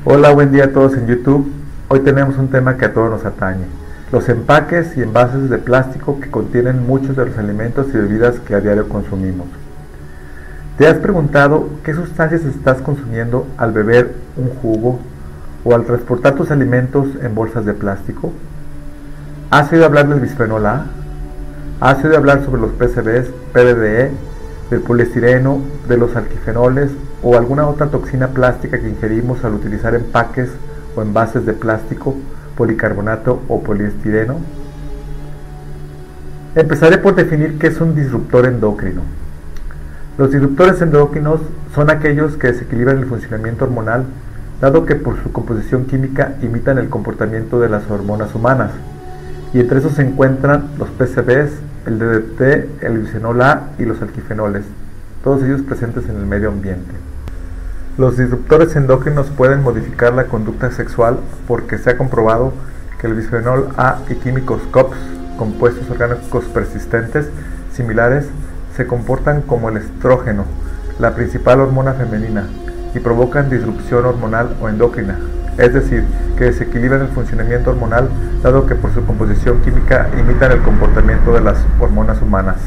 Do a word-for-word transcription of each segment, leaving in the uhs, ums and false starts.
Hola, buen día a todos en YouTube. Hoy tenemos un tema que a todos nos atañe: los empaques y envases de plástico que contienen muchos de los alimentos y bebidas que a diario consumimos. ¿Te has preguntado qué sustancias estás consumiendo al beber un jugo o al transportar tus alimentos en bolsas de plástico? ¿Has oído hablar del bisfenol A? ¿Has oído hablar sobre los P C Bs, P B D E, del poliestireno, de los alquifenoles o alguna otra toxina plástica que ingerimos al utilizar empaques o envases de plástico, policarbonato o poliestireno? Empezaré por definir qué es un disruptor endocrino. Los disruptores endocrinos son aquellos que desequilibran el funcionamiento hormonal, dado que por su composición química imitan el comportamiento de las hormonas humanas, y entre esos se encuentran los P C Bs, el D D T, el bisfenol A y los alquifenoles, todos ellos presentes en el medio ambiente. Los disruptores endocrinos pueden modificar la conducta sexual porque se ha comprobado que el bisfenol A y químicos C O Ps, compuestos orgánicos persistentes similares, se comportan como el estrógeno, la principal hormona femenina, y provocan disrupción hormonal o endocrina, es decir, que desequilibran el funcionamiento hormonal, dado que por su composición química imitan el comportamiento de las hormonas humanas.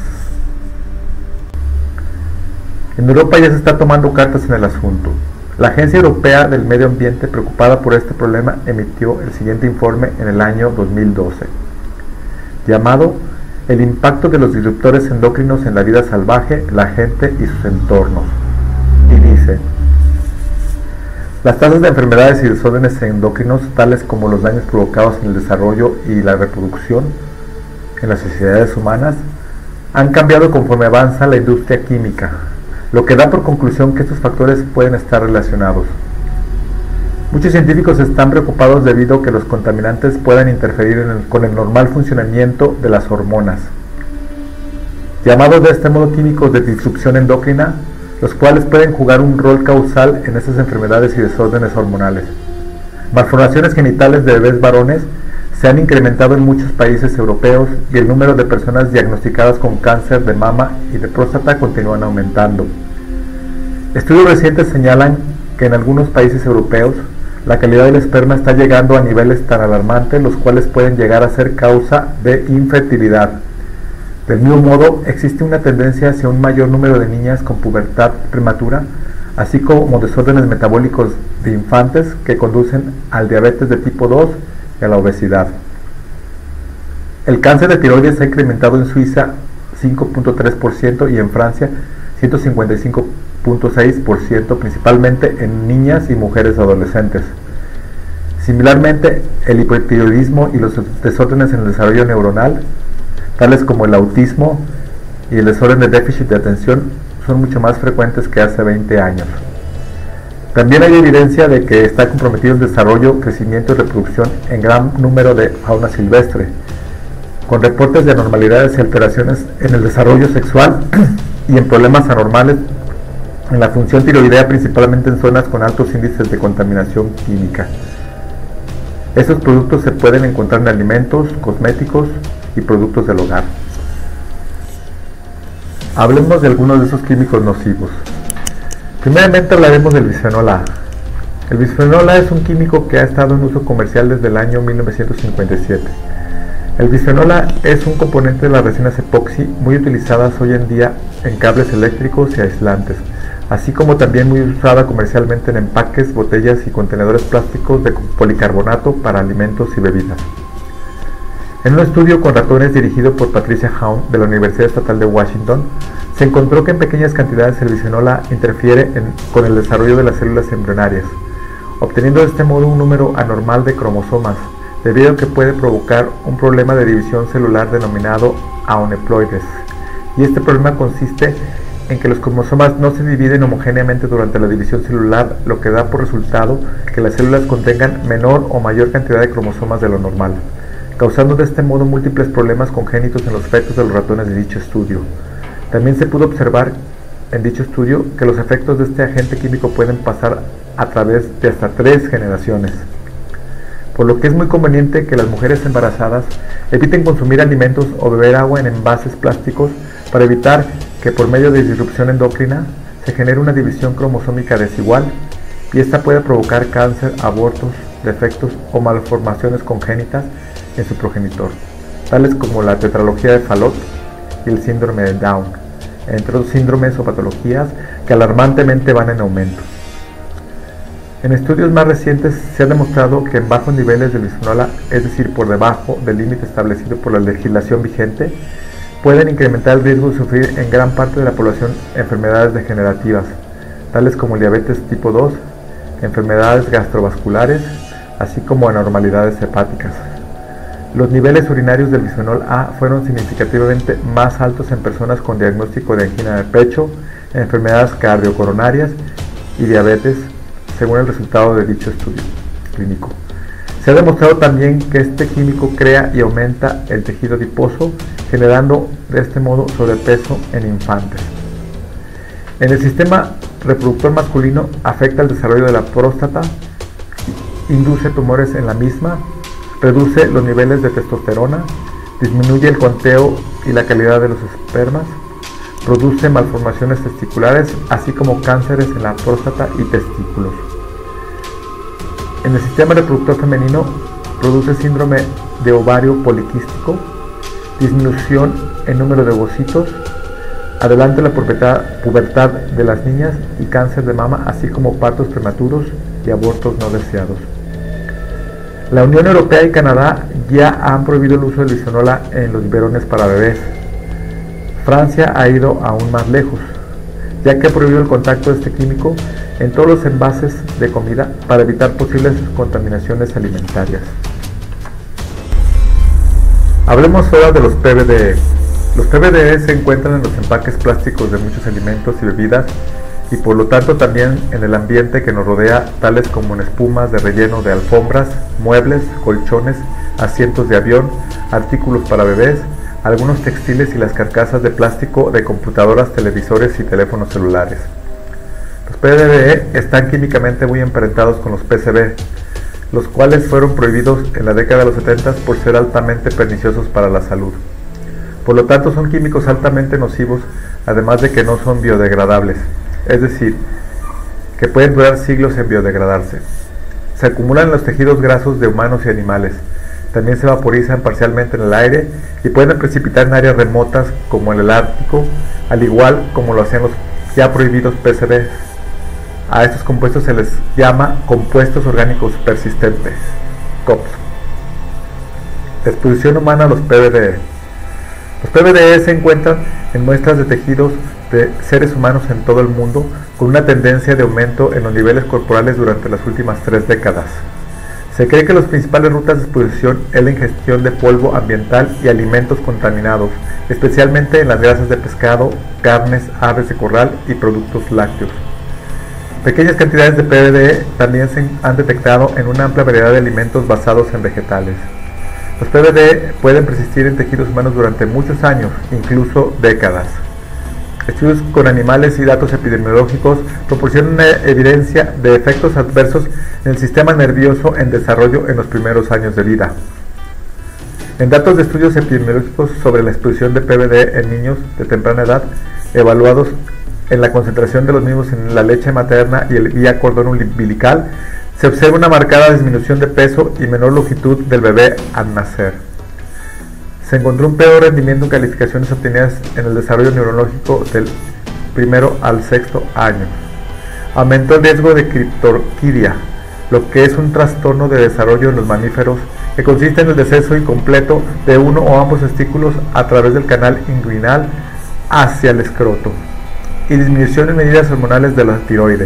En Europa ya se está tomando cartas en el asunto. La Agencia Europea del Medio Ambiente, preocupada por este problema, emitió el siguiente informe en el año dos mil doce, llamado El impacto de los disruptores endocrinos en la vida salvaje, la gente y sus entornos. Y dice: las tasas de enfermedades y desórdenes endocrinos, tales como los daños provocados en el desarrollo y la reproducción en las sociedades humanas, han cambiado conforme avanza la industria química, lo que da por conclusión que estos factores pueden estar relacionados. Muchos científicos están preocupados debido a que los contaminantes puedan interferir en el, con el normal funcionamiento de las hormonas, llamados de este modo químicos de disrupción endocrina, los cuales pueden jugar un rol causal en estas enfermedades y desórdenes hormonales. Malformaciones genitales de bebés varones se han incrementado en muchos países europeos y el número de personas diagnosticadas con cáncer de mama y de próstata continúan aumentando. Estudios recientes señalan que en algunos países europeos la calidad del esperma está llegando a niveles tan alarmantes, los cuales pueden llegar a ser causa de infertilidad. Del mismo modo, existe una tendencia hacia un mayor número de niñas con pubertad prematura, así como desórdenes metabólicos de infantes que conducen al diabetes de tipo dos y a la obesidad. El cáncer de tiroides ha incrementado en Suiza cinco punto tres por ciento y en Francia ciento cincuenta y cinco punto seis por ciento, principalmente en niñas y mujeres adolescentes. Similarmente, el hipotiroidismo y los desórdenes en el desarrollo neuronal, tales como el autismo y el desorden de déficit de atención, son mucho más frecuentes que hace veinte años. También hay evidencia de que está comprometido el desarrollo, crecimiento y reproducción en gran número de fauna silvestre, con reportes de anormalidades y alteraciones en el desarrollo sexual y en problemas anormales en la función tiroidea, principalmente en zonas con altos índices de contaminación química. Estos productos se pueden encontrar en alimentos, cosméticos y productos del hogar. Hablemos de algunos de esos químicos nocivos. Primeramente hablaremos del bisfenol A. El bisfenol A es un químico que ha estado en uso comercial desde el año mil novecientos cincuenta y siete. El bisfenol A es un componente de las resinas epoxi muy utilizadas hoy en día en cables eléctricos y aislantes, así como también muy usada comercialmente en empaques, botellas y contenedores plásticos de policarbonato para alimentos y bebidas. En un estudio con ratones dirigido por Patricia Haun de la Universidad Estatal de Washington, se encontró que en pequeñas cantidades el bisfenol A interfiere en, con el desarrollo de las células embrionarias, obteniendo de este modo un número anormal de cromosomas, debido a que puede provocar un problema de división celular denominado auneploides. Y este problema consiste en que los cromosomas no se dividen homogéneamente durante la división celular, lo que da por resultado que las células contengan menor o mayor cantidad de cromosomas de lo normal, causando de este modo múltiples problemas congénitos en los fetos de los ratones de dicho estudio. También se pudo observar en dicho estudio que los efectos de este agente químico pueden pasar a través de hasta tres generaciones, por lo que es muy conveniente que las mujeres embarazadas eviten consumir alimentos o beber agua en envases plásticos para evitar que por medio de disrupción endocrina se genere una división cromosómica desigual y esta puede provocar cáncer, abortos, defectos o malformaciones congénitas en su progenitor, tales como la tetralogía de Fallot y el síndrome de Down, entre otros síndromes o patologías que alarmantemente van en aumento. En estudios más recientes se ha demostrado que en bajos niveles de bisfenol A, es decir, por debajo del límite establecido por la legislación vigente, pueden incrementar el riesgo de sufrir en gran parte de la población enfermedades degenerativas, tales como el diabetes tipo dos, enfermedades gastrovasculares, así como anormalidades hepáticas. Los niveles urinarios del bisfenol A fueron significativamente más altos en personas con diagnóstico de angina de pecho, enfermedades cardiocoronarias y diabetes, según el resultado de dicho estudio clínico. Se ha demostrado también que este químico crea y aumenta el tejido adiposo, generando de este modo sobrepeso en infantes. En el sistema reproductor masculino afecta el desarrollo de la próstata, induce tumores en la misma, reduce los niveles de testosterona, disminuye el conteo y la calidad de los espermas, produce malformaciones testiculares, así como cánceres en la próstata y testículos. En el sistema reproductor femenino produce síndrome de ovario poliquístico, disminución en número de ovocitos, adelante la pubertad, pubertad de las niñas y cáncer de mama, así como partos prematuros y abortos no deseados. La Unión Europea y Canadá ya han prohibido el uso del bisfenol A en los biberones para bebés. Francia ha ido aún más lejos, ya que ha prohibido el contacto de este químico en todos los envases de comida para evitar posibles contaminaciones alimentarias. Hablemos ahora de los P V D E. Los P V D E se encuentran en los empaques plásticos de muchos alimentos y bebidas y por lo tanto también en el ambiente que nos rodea, tales como en espumas de relleno de alfombras, muebles, colchones, asientos de avión, artículos para bebés, algunos textiles y las carcasas de plástico de computadoras, televisores y teléfonos celulares. Los P V D E están químicamente muy emparentados con los P C B, los cuales fueron prohibidos en la década de los setenta por ser altamente perniciosos para la salud. Por lo tanto son químicos altamente nocivos, además de que no son biodegradables, es decir, que pueden durar siglos en biodegradarse. Se acumulan en los tejidos grasos de humanos y animales, también se vaporizan parcialmente en el aire y pueden precipitar en áreas remotas como en el Ártico, al igual como lo hacían los ya prohibidos P C B. A estos compuestos se les llama compuestos orgánicos persistentes, C O P S. Exposición humana a los P V D E. Los P V D E se encuentran en muestras de tejidos de seres humanos en todo el mundo, con una tendencia de aumento en los niveles corporales durante las últimas tres décadas. Se cree que las principales rutas de exposición es la ingestión de polvo ambiental y alimentos contaminados, especialmente en las grasas de pescado, carnes, aves de corral y productos lácteos. Pequeñas cantidades de P V D E también se han detectado en una amplia variedad de alimentos basados en vegetales. Los P V D E pueden persistir en tejidos humanos durante muchos años, incluso décadas. Estudios con animales y datos epidemiológicos proporcionan una evidencia de efectos adversos en el sistema nervioso en desarrollo en los primeros años de vida. En datos de estudios epidemiológicos sobre la exposición de P V D E en niños de temprana edad, evaluados en la concentración de los mismos en la leche materna y el vía cordón umbilical, se observa una marcada disminución de peso y menor longitud del bebé al nacer. Se encontró un peor rendimiento en calificaciones obtenidas en el desarrollo neurológico del primero al sexto año. Aumentó el riesgo de criptorquidia, lo que es un trastorno de desarrollo en los mamíferos que consiste en el deceso incompleto de uno o ambos testículos a través del canal inguinal hacia el escroto, y disminución en medidas hormonales de las tiroides.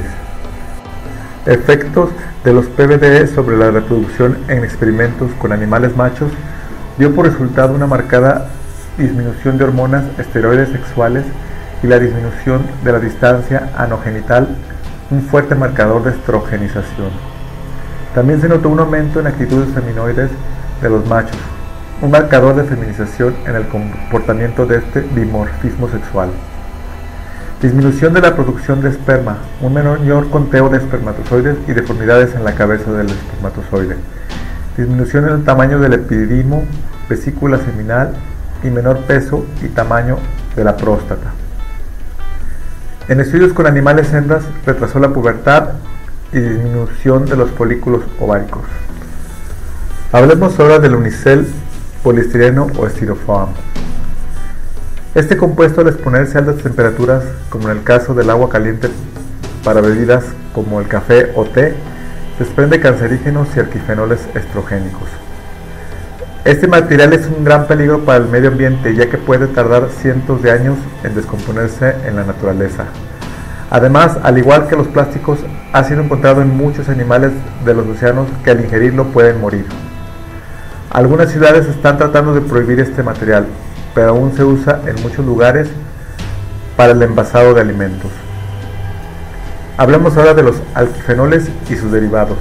Efectos de los P V D E sobre la reproducción en experimentos con animales machos dio por resultado una marcada disminución de hormonas esteroides sexuales y la disminución de la distancia anogenital, un fuerte marcador de estrogenización. También se notó un aumento en actitudes feminoides de los machos, un marcador de feminización en el comportamiento de este dimorfismo sexual. Disminución de la producción de esperma, un menor conteo de espermatozoides y deformidades en la cabeza del espermatozoide. Disminución en el tamaño del epididimo, vesícula seminal y menor peso y tamaño de la próstata. En estudios con animales hembras retrasó la pubertad y disminución de los folículos ováricos. Hablemos ahora del unicel, poliestireno o estirofoam. Este compuesto, al exponerse a altas temperaturas, como en el caso del agua caliente para bebidas como el café o té, desprende cancerígenos y alquifenoles estrogénicos. Este material es un gran peligro para el medio ambiente, ya que puede tardar cientos de años en descomponerse en la naturaleza. Además, al igual que los plásticos, ha sido encontrado en muchos animales de los océanos que al ingerirlo pueden morir. Algunas ciudades están tratando de prohibir este material, pero aún se usa en muchos lugares para el envasado de alimentos. Hablemos ahora de los alquifenoles y sus derivados.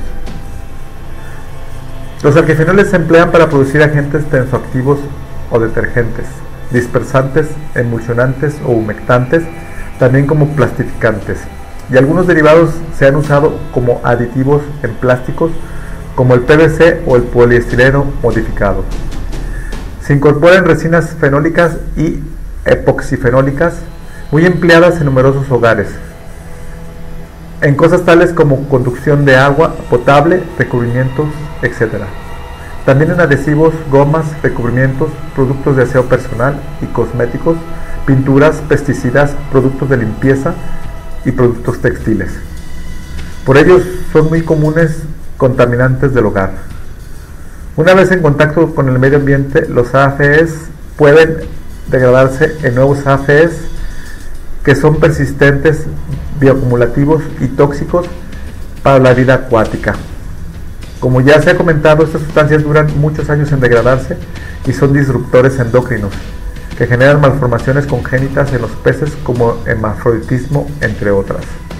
Los alquifenoles se emplean para producir agentes tensoactivos o detergentes, dispersantes, emulsionantes o humectantes, también como plastificantes, y algunos derivados se han usado como aditivos en plásticos como el P V C o el poliestireno modificado. Se incorporan resinas fenólicas y epoxifenólicas muy empleadas en numerosos hogares, en cosas tales como conducción de agua potable, recubrimientos, etcétera. También en adhesivos, gomas, recubrimientos, productos de aseo personal y cosméticos, pinturas, pesticidas, productos de limpieza y productos textiles. Por ello son muy comunes contaminantes del hogar. Una vez en contacto con el medio ambiente, los A F Es pueden degradarse en nuevos A F Es que son persistentes, bioacumulativos y tóxicos para la vida acuática. Como ya se ha comentado, estas sustancias duran muchos años en degradarse y son disruptores endocrinos que generan malformaciones congénitas en los peces como hermafroditismo, entre otras.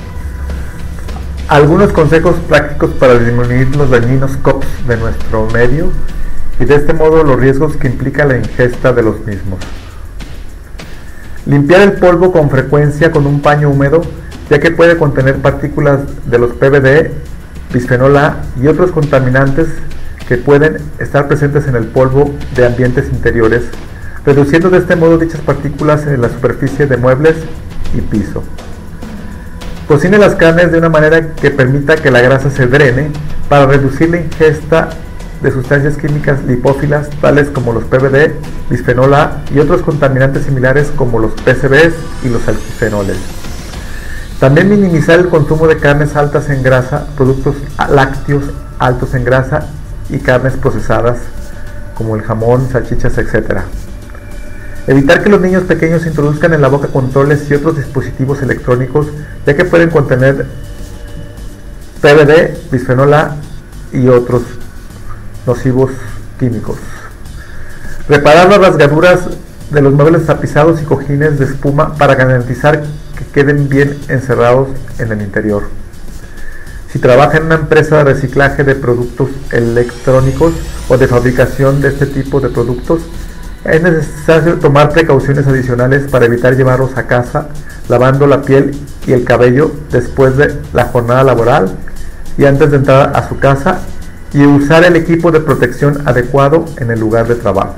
Algunos consejos prácticos para disminuir los dañinos C O Ps de nuestro medio y de este modo los riesgos que implica la ingesta de los mismos. Limpiar el polvo con frecuencia con un paño húmedo, ya que puede contener partículas de los P V D, bisfenol A y otros contaminantes que pueden estar presentes en el polvo de ambientes interiores, reduciendo de este modo dichas partículas en la superficie de muebles y piso. Cocine las carnes de una manera que permita que la grasa se drene para reducir la ingesta de sustancias químicas lipófilas tales como los P V D, bisfenol A y otros contaminantes similares como los P C Bs y los alquifenoles. También minimizar el consumo de carnes altas en grasa, productos lácteos altos en grasa y carnes procesadas como el jamón, salchichas, etcétera. Evitar que los niños pequeños introduzcan en la boca controles y otros dispositivos electrónicos, ya que pueden contener P V D, bisfenol A y otros nocivos químicos. Reparar las rasgaduras de los muebles tapizados y cojines de espuma para garantizar que queden bien encerrados en el interior. Si trabaja en una empresa de reciclaje de productos electrónicos o de fabricación de este tipo de productos, es necesario tomar precauciones adicionales para evitar llevarlos a casa, lavando la piel y el cabello después de la jornada laboral y antes de entrar a su casa, y usar el equipo de protección adecuado en el lugar de trabajo.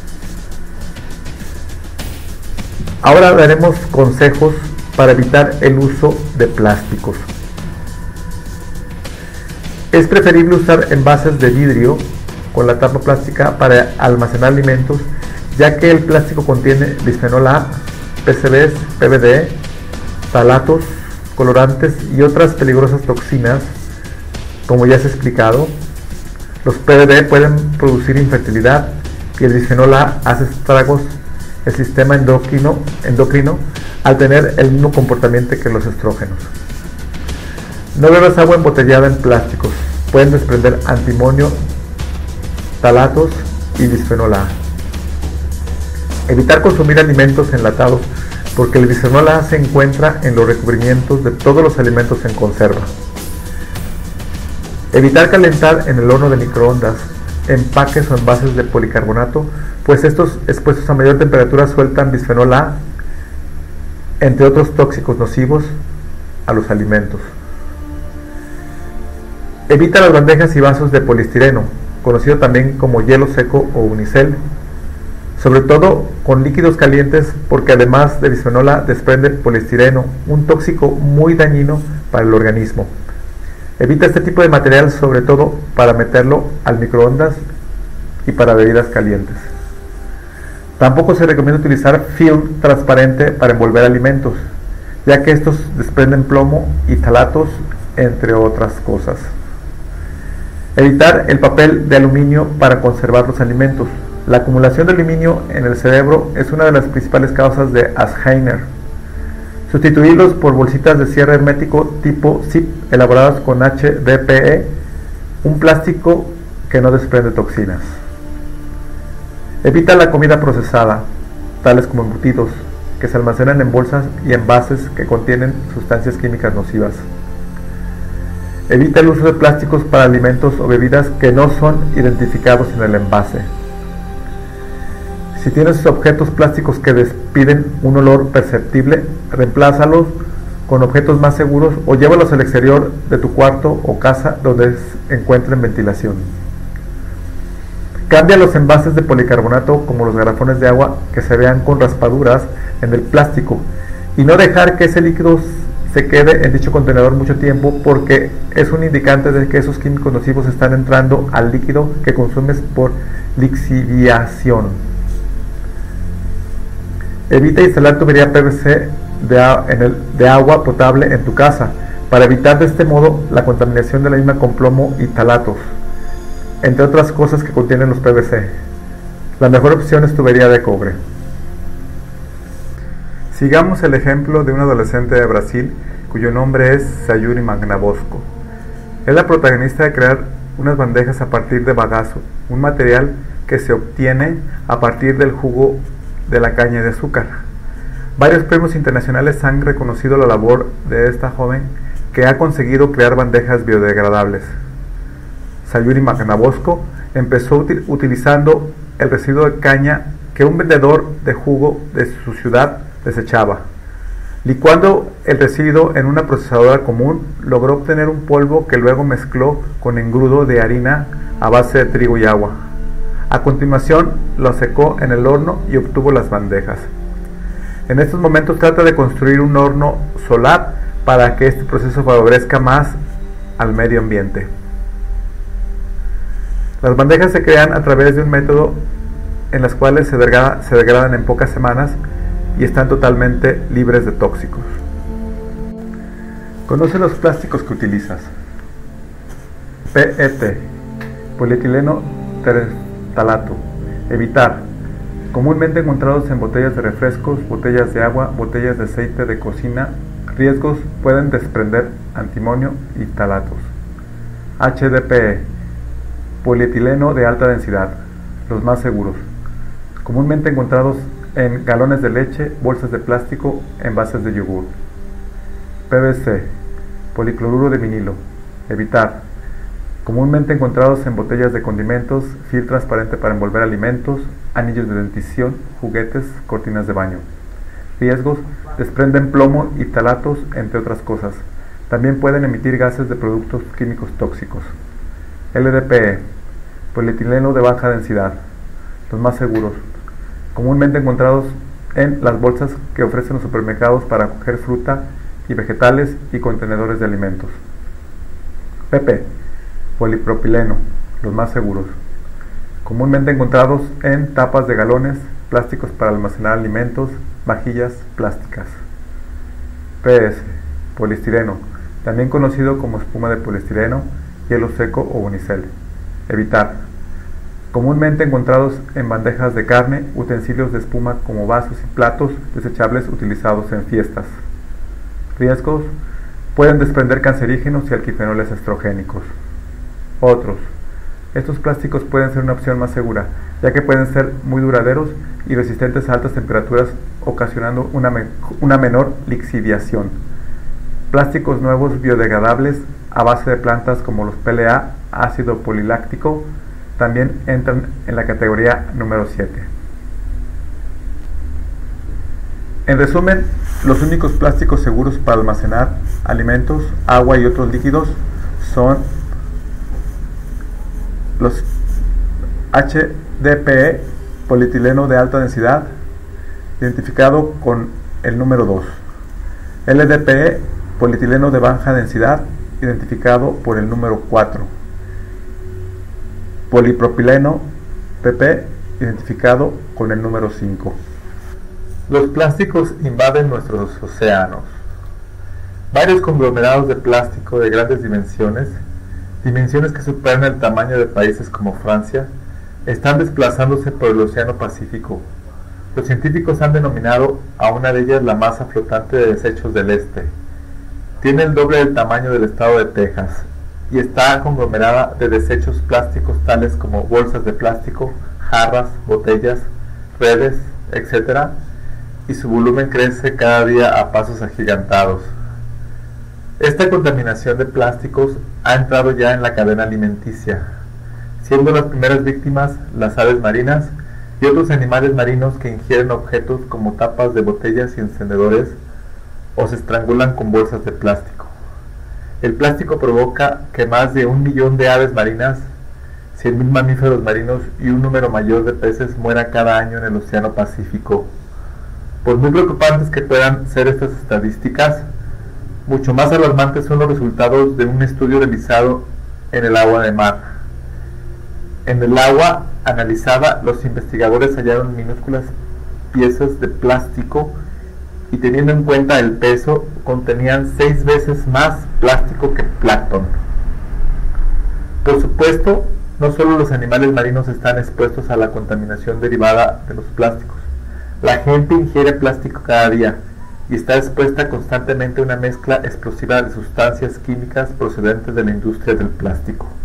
Ahora daremos consejos para evitar el uso de plásticos. Es preferible usar envases de vidrio con la tapa plástica para almacenar alimentos, ya que el plástico contiene bisfenol A, P C Bs, P V D, ftalatos, colorantes y otras peligrosas toxinas, como ya se ha explicado. Los P V D pueden producir infertilidad y el bisfenol A hace estragos el sistema endocrino, endocrino al tener el mismo comportamiento que los estrógenos. No bebas agua embotellada en plásticos, pueden desprender antimonio, ftalatos y bisfenol A. Evitar consumir alimentos enlatados, porque el bisfenol A se encuentra en los recubrimientos de todos los alimentos en conserva. Evitar calentar en el horno de microondas empaques o envases de policarbonato, pues estos expuestos a mayor temperatura sueltan bisfenol A, entre otros tóxicos nocivos a los alimentos. Evita las bandejas y vasos de poliestireno, conocido también como hielo seco o unicel, sobre todo con líquidos calientes, porque además de bisfenol A desprende poliestireno, un tóxico muy dañino para el organismo. Evita este tipo de material, sobre todo para meterlo al microondas y para bebidas calientes. Tampoco se recomienda utilizar film transparente para envolver alimentos, ya que estos desprenden plomo y talatos, entre otras cosas. Evitar el papel de aluminio para conservar los alimentos. La acumulación de aluminio en el cerebro es una de las principales causas de Alzheimer. Sustituirlos por bolsitas de cierre hermético tipo zip elaboradas con H D P E, un plástico que no desprende toxinas. Evita la comida procesada, tales como embutidos, que se almacenan en bolsas y envases que contienen sustancias químicas nocivas. Evita el uso de plásticos para alimentos o bebidas que no son identificados en el envase. Si tienes objetos plásticos que despiden un olor perceptible, reemplázalos con objetos más seguros o llévalos al exterior de tu cuarto o casa donde encuentren ventilación. Cambia los envases de policarbonato como los garrafones de agua que se vean con raspaduras en el plástico y no dejar que ese líquido se quede en dicho contenedor mucho tiempo, porque es un indicante de que esos químicos nocivos están entrando al líquido que consumes por lixiviación. Evita instalar tubería P V C de, en el, de agua potable en tu casa, para evitar de este modo la contaminación de la misma con plomo y talatos, entre otras cosas que contienen los P V C. La mejor opción es tubería de cobre. Sigamos el ejemplo de un adolescente de Brasil cuyo nombre es Sayuri Magnabosco. Es la protagonista de crear unas bandejas a partir de bagazo, un material que se obtiene a partir del jugo de la caña de azúcar. Varios premios internacionales han reconocido la labor de esta joven, que ha conseguido crear bandejas biodegradables. Sayuri Magnabosco empezó util utilizando el residuo de caña que un vendedor de jugo de su ciudad desechaba. Licuando el residuo en una procesadora común, logró obtener un polvo que luego mezcló con engrudo de harina a base de trigo y agua. A continuación lo secó en el horno y obtuvo las bandejas. En estos momentos trata de construir un horno solar para que este proceso favorezca más al medio ambiente. Las bandejas se crean a través de un método en las cuales se degrada, se degradan en pocas semanas y están totalmente libres de tóxicos. Conoce los plásticos que utilizas. P E T, polietileno tereftalato. Evitar. Comúnmente encontrados en botellas de refrescos, botellas de agua, botellas de aceite de cocina. Riesgos: pueden desprender antimonio y talatos. H D P E, polietileno de alta densidad. Los más seguros. Comúnmente encontrados en galones de leche, bolsas de plástico, envases de yogur. P V C, policloruro de vinilo. Evitar. Comúnmente encontrados en botellas de condimentos, film transparente para envolver alimentos, anillos de dentición, juguetes, cortinas de baño. Riesgos: desprenden plomo y talatos, entre otras cosas. También pueden emitir gases de productos químicos tóxicos. L D P E, polietileno de baja densidad. Los más seguros. Comúnmente encontrados en las bolsas que ofrecen los supermercados para coger fruta y vegetales y contenedores de alimentos. P P, polipropileno, los más seguros. Comúnmente encontrados en tapas de galones, plásticos para almacenar alimentos, vajillas plásticas. P S, poliestireno, también conocido como espuma de poliestireno, hielo seco o unicel. Evitar. Comúnmente encontrados en bandejas de carne, utensilios de espuma como vasos y platos desechables utilizados en fiestas. Riesgos: pueden desprender cancerígenos y alquifenoles estrogénicos. Otros. Estos plásticos pueden ser una opción más segura, ya que pueden ser muy duraderos y resistentes a altas temperaturas, ocasionando una, me una menor lixiviación. Plásticos nuevos biodegradables a base de plantas como los P L A, ácido poliláctico, también entran en la categoría número siete. En resumen, los únicos plásticos seguros para almacenar alimentos, agua y otros líquidos son los H D P E, polietileno de alta densidad, identificado con el número dos. L D P E, polietileno de baja densidad, identificado por el número cuatro. Polipropileno, P P, identificado con el número cinco. Los plásticos invaden nuestros océanos. Varios conglomerados de plástico de grandes dimensiones, dimensiones que superan el tamaño de países como Francia, están desplazándose por el Océano Pacífico. Los científicos han denominado a una de ellas la masa flotante de desechos del este. Tiene el doble del tamaño del estado de Texas y está conglomerada de desechos plásticos tales como bolsas de plástico, jarras, botellas, redes, etcétera, y su volumen crece cada día a pasos agigantados. Esta contaminación de plásticos ha entrado ya en la cadena alimenticia, siendo las primeras víctimas las aves marinas y otros animales marinos que ingieren objetos como tapas de botellas y encendedores o se estrangulan con bolsas de plástico. El plástico provoca que más de un millón de aves marinas, cien mil mamíferos marinos y un número mayor de peces muera cada año en el Océano Pacífico. Por muy preocupantes que puedan ser estas estadísticas, mucho más alarmantes son los resultados de un estudio realizado en el agua de mar. En el agua analizada, los investigadores hallaron minúsculas piezas de plástico y, teniendo en cuenta el peso, contenían seis veces más plástico que plancton. Por supuesto, no solo los animales marinos están expuestos a la contaminación derivada de los plásticos. La gente ingiere plástico cada día y está expuesta constantemente a una mezcla explosiva de sustancias químicas procedentes de la industria del plástico.